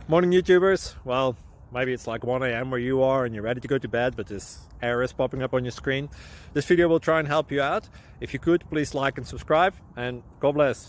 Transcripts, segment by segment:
Morning YouTubers. Well, maybe it's like 1 a.m. where you are and you're ready to go to bed, but this error is popping up on your screen. This video will try and help you out. If you could, please like and subscribe, and God bless.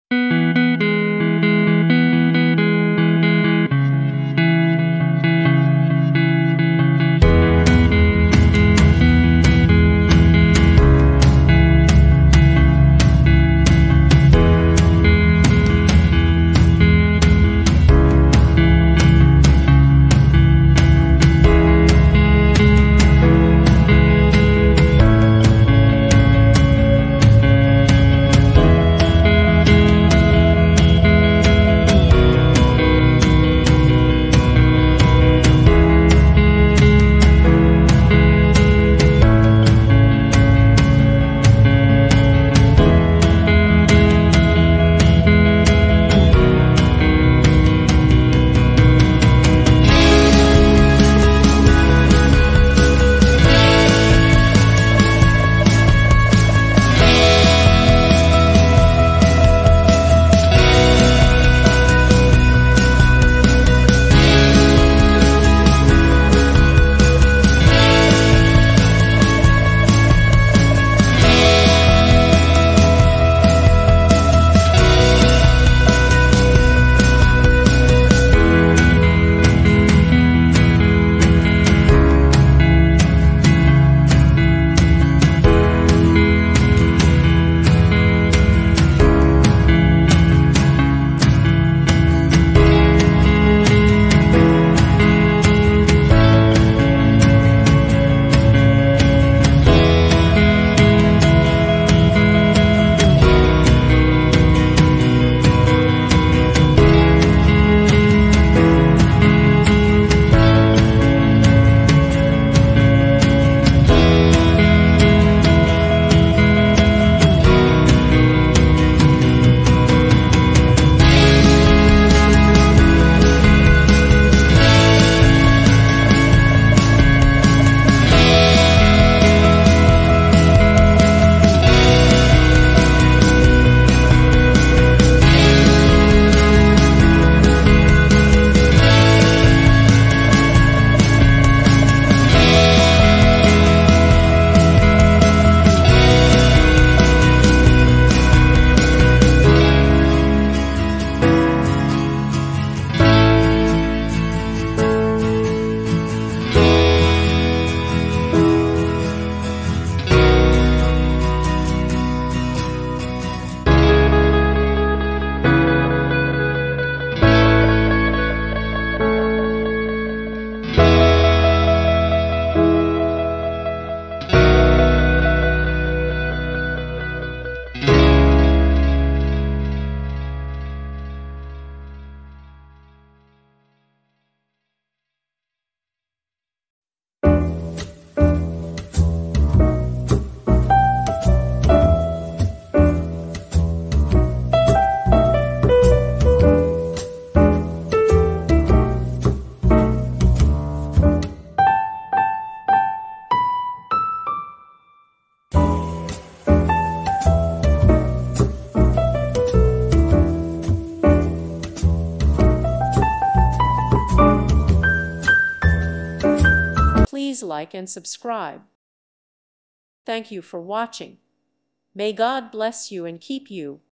Please like and subscribe. Thank you for watching. May God bless you and keep you.